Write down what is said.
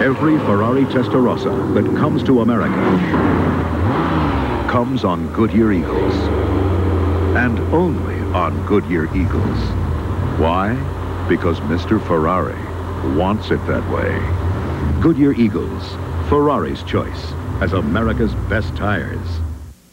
Every Ferrari Testorossa that comes to America comes on Goodyear Eagles. And only on Goodyear Eagles. Why? Because Mister Ferrari wants it that way. Goodyear Eagles, Ferrari's choice as America's best tires.